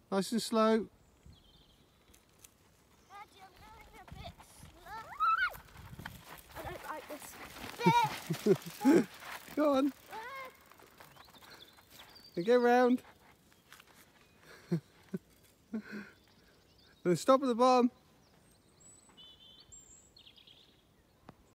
Nice and slow. Daddy, I'm going a bit slow. I don't like this bit. Go on. And go round. Then stop at the bottom.